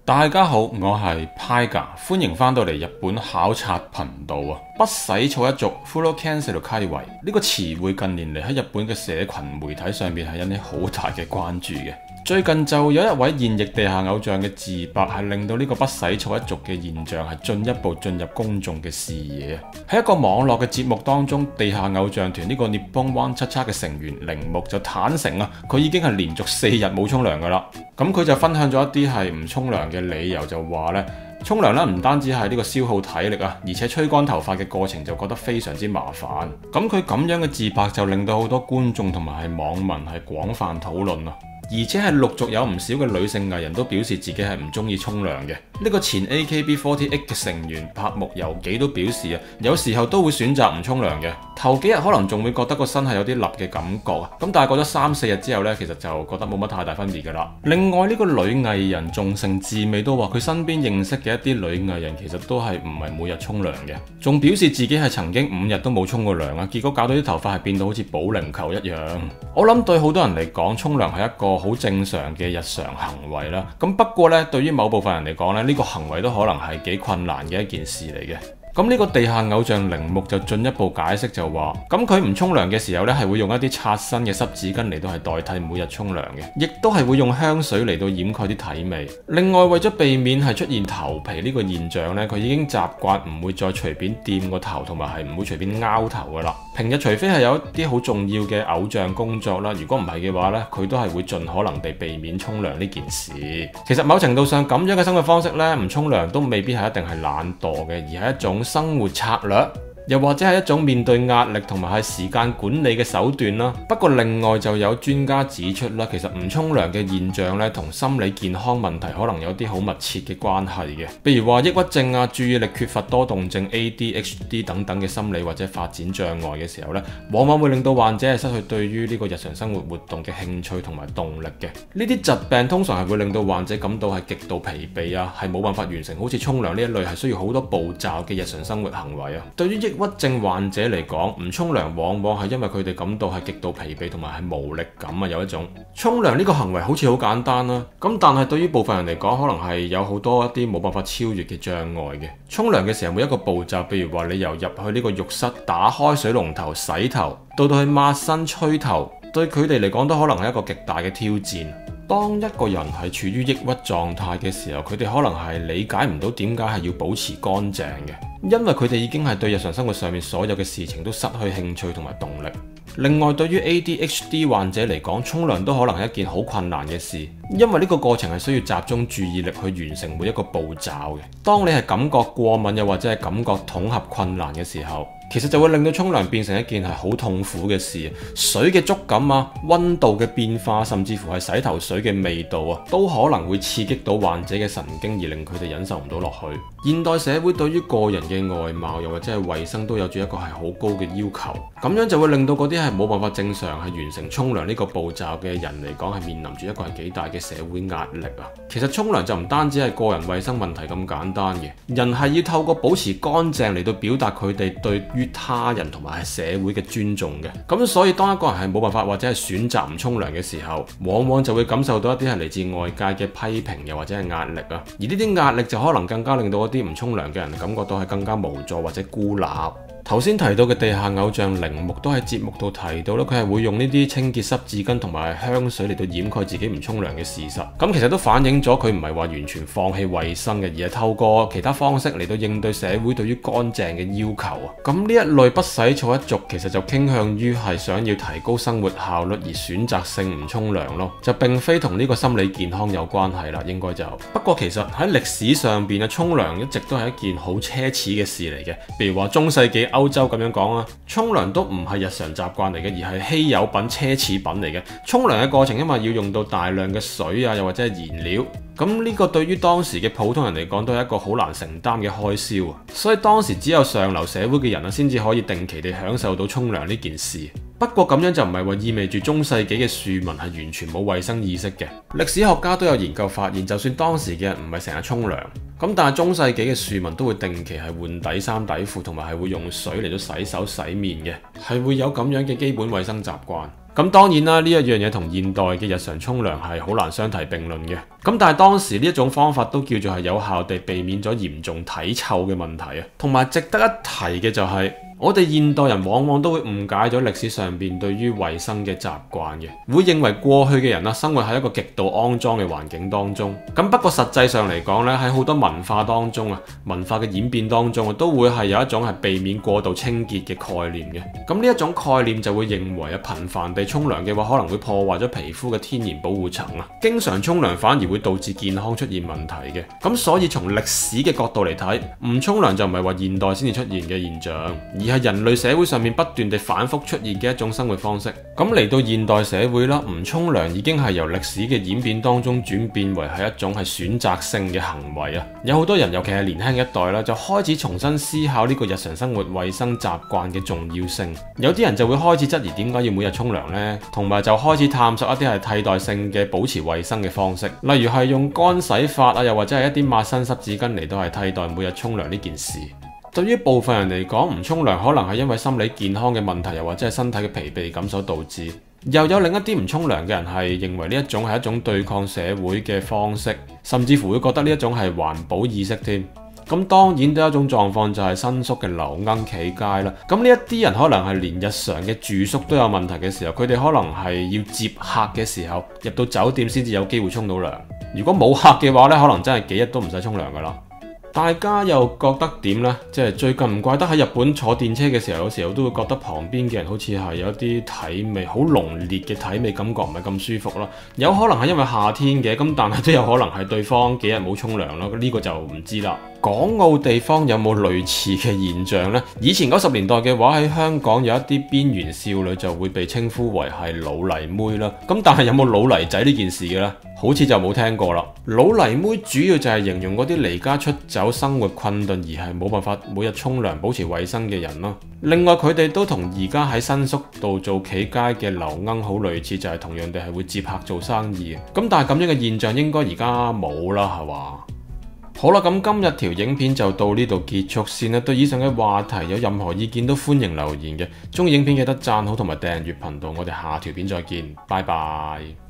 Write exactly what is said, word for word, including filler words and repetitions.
大家好，我係 Paiga， 歡迎翻到嚟日本考察頻道啊！不洗澡一族 Full Cancel 契維呢個詞彙近年嚟喺日本嘅社群媒體上面係引起好大嘅關注嘅。最近就有一位現役地下偶像嘅自白，係令到呢個不洗澡一族嘅現象係進一步進入公眾嘅視野啊！喺一個網絡嘅節目當中，地下偶像團呢個 Nippon One 七七嘅成員鈴木就坦誠啊，佢已經係連續四日冇沖涼噶啦。咁佢就分享咗一啲係唔沖涼嘅理由，就話呢，沖涼咧唔單止係呢個消耗體力啊，而且吹乾頭髮嘅過程就覺得非常之麻煩。咁佢咁樣嘅自白就令到好多觀眾同埋係網民係廣泛討論啊。而且係陸續有唔少嘅女性藝人都表示自己係唔中意沖涼嘅。呢個前 A K B 四十八 嘅成員柏木由紀都表示啊，有時候都會選擇唔沖涼嘅。頭幾日可能仲會覺得個身係有啲立嘅感覺啊，咁但係過咗三四日之後呢，其實就覺得冇乜太大分別㗎啦。另外呢個女藝人仲成志美都話，佢身邊認識嘅一啲女藝人其實都係唔係每日沖涼嘅，仲表示自己係曾經五日都冇沖過涼啊，結果搞到啲頭髮係變到好似保齡球一樣。我諗對好多人嚟講，沖涼係一個好正常嘅日常行為啦。咁不過呢，對於某部分人嚟講咧，呢個行為都可能係幾困難嘅一件事嚟嘅。咁呢個地下偶像鈴木就進一步解釋就話，咁佢唔沖涼嘅時候呢，係會用一啲擦身嘅濕紙巾嚟到係代替每日沖涼嘅，亦都係會用香水嚟到掩蓋啲體味。另外為咗避免係出現頭皮呢個現象呢，佢已經習慣唔會再隨便掂個頭，同埋係唔會隨便拗頭噶啦。平日除非係有一啲好重要嘅偶像工作啦，如果唔係嘅話呢，佢都係會盡可能地避免沖涼呢件事。其實某程度上咁樣嘅生活方式呢，唔沖涼都未必係一定係懶惰嘅，而係一種生活策略，又或者係一種面對壓力同埋係時間管理嘅手段啦。不過另外就有專家指出啦，其實唔沖涼嘅現象咧，同心理健康問題可能有啲好密切嘅關係嘅。譬如話抑鬱症啊、注意力缺乏多動症 A D H D 等等嘅心理或者發展障礙嘅時候咧，往往會令到患者係失去對於呢個日常生活活動嘅興趣同埋動力嘅。呢啲疾病通常係會令到患者感到係極度疲憊啊，係冇辦法完成好似沖涼呢一類係需要好多步驟嘅日常生活行為啊。對於抑鬱症患者嚟講，唔沖涼往往係因為佢哋感到係極度疲憊同埋係無力感啊，有一種沖涼呢個行為好似好簡單啦，咁但係對於部分人嚟講，可能係有好多一啲冇辦法超越嘅障礙嘅。沖涼嘅時候每一個步驟，譬如話你由入去呢個浴室打開水龍頭洗頭，到到去抹身吹頭，對佢哋嚟講都可能係一個極大嘅挑戰。當一個人係處於抑鬱狀態嘅時候，佢哋可能係理解唔到點解係要保持乾淨嘅，因為佢哋已經係對日常生活上面所有嘅事情都失去興趣同埋動力。另外，對於 A D H D 患者嚟講，沖涼都可能係一件好困難嘅事，因為呢個過程係需要集中注意力去完成每一個步驟嘅。當你係感覺過敏又或者係感覺統合困難嘅時候，其實就會令到沖涼變成一件係好痛苦嘅事。水嘅觸感啊、溫度嘅變化，甚至乎係洗頭水嘅味道啊，都可能會刺激到患者嘅神經，而令佢哋忍受唔到落去。現代社會對於個人嘅外貌又或者係衛生都有住一個係好高嘅要求，咁樣就會令到嗰啲係冇辦法正常係完成沖涼呢個步驟嘅人嚟講，係面臨住一個係幾大嘅社會壓力啊。其實沖涼就唔單止係個人衛生問題咁簡單嘅，人係要透過保持乾淨嚟到表達佢哋對於他人同埋係社會嘅尊重嘅。咁所以當一個人係冇辦法或者係選擇唔沖涼嘅時候，往往就會感受到一啲係嚟自外界嘅批評又或者係壓力啊。而呢啲壓力就可能更加令到一啲唔沖涼嘅人感覺到係更加無助或者孤立。頭先提到嘅地下偶像鈴木都喺節目度提到啦，佢係會用呢啲清潔濕紙巾同埋香水嚟到掩蓋自己唔沖涼嘅事實。咁其實都反映咗佢唔係話完全放棄衛生嘅，而係透過其他方式嚟到應對社會對於乾淨嘅要求啊。咁呢一類不洗澡一族其實就傾向於係想要提高生活效率而選擇性唔沖涼咯，就並非同呢個心理健康有關係啦，應該就。不過其實喺歷史上邊啊，沖涼一直都係一件好奢侈嘅事嚟嘅。譬如話中世紀歐洲咁樣講啊，沖涼都唔係日常習慣嚟嘅，而係稀有品、奢侈品嚟嘅。沖涼嘅過程因為要用到大量嘅水啊，又或者係燃料，咁呢個對於當時嘅普通人嚟講都係一個好難承擔嘅開銷啊。所以當時只有上流社會嘅人啊，先至可以定期地享受到沖涼呢件事。不過咁樣就唔係話意味住中世紀嘅庶民係完全冇衛生意識嘅。歷史學家都有研究發現，就算當時嘅人唔係成日沖涼，咁但係中世紀嘅庶民都會定期係換底衫底褲，同埋係會用水嚟到洗手洗面嘅，係會有咁樣嘅基本衛生習慣。咁咁當然啦，呢一樣嘢同現代嘅日常沖涼係好難相提並論嘅。咁但係當時呢一種方法都叫做係有效地避免咗嚴重體臭嘅問題啊。同埋值得一提嘅就係，我哋現代人往往都會誤解咗歷史上邊對於衛生嘅習慣嘅，會認為過去嘅人啦生活喺一個極度骯髒嘅環境當中。咁不過實際上嚟講咧，喺好多文化當中啊，文化嘅演變當中啊，都會係有一種係避免過度清潔嘅概念嘅。咁呢一種概念就會認為啊，頻繁地沖涼嘅話，可能會破壞咗皮膚嘅天然保護層啊，經常沖涼反而會導致健康出現問題嘅。咁所以從歷史嘅角度嚟睇，唔沖涼就唔係話現代先至出現嘅現象，而係人類社會上面不斷地反覆出現嘅一種生活方式。咁嚟到現代社會啦，唔沖涼已經係由歷史嘅演變當中轉變為係一種係選擇性嘅行為啊。有好多人，尤其係年輕一代啦，就開始重新思考呢個日常生活衛生習慣嘅重要性。有啲人就會開始質疑點解要每日沖涼呢？同埋就開始探索一啲係替代性嘅保持衛生嘅方式，例如係用乾洗法啊，又或者係一啲抹身濕紙巾嚟到係替代每日沖涼呢件事。對於部分人嚟講，唔沖涼可能係因為心理健康嘅問題，又或者係身體嘅疲憊感所導致。又有另一啲唔沖涼嘅人係認為呢一種係一種對抗社會嘅方式，甚至乎會覺得呢一種係環保意識添。咁當然都有一種狀況就係新宿嘅流鶯企街啦。咁呢一啲人可能係連日常嘅住宿都有問題嘅時候，佢哋可能係要接客嘅時候入到酒店先至有機會沖到涼。如果冇客嘅話呢，可能真係幾日都唔使沖涼噶啦。大家又覺得點呢？即係最近唔怪得喺日本坐電車嘅時候，有時候都會覺得旁邊嘅人好似係有一啲體味，好濃烈嘅體味，感覺唔係咁舒服啦。有可能係因為夏天嘅，咁但係都有可能係對方幾日冇沖涼啦。呢個就唔知啦。港澳地方有冇類似嘅現象呢？以前嗰十年代嘅話，喺香港有一啲邊緣少女就會被稱呼為係老泥妹啦。咁但係有冇老泥仔呢件事嘅呢？好似就冇聽過啦。老泥妹主要就係形容嗰啲離家出走、生活困頓而係冇辦法每日沖涼保持衛生嘅人咯。另外佢哋都同而家喺新宿度做企街嘅流鶯好類似，就係同樣地係會接客做生意嘅。咁但係咁樣嘅現象應該而家冇啦，係嘛？好啦，咁今日條影片就到呢度結束先啦。對以上嘅話題有任何意見都歡迎留言嘅。鍾意影片記得讚好同埋訂閱頻道。我哋下條片再見，拜拜。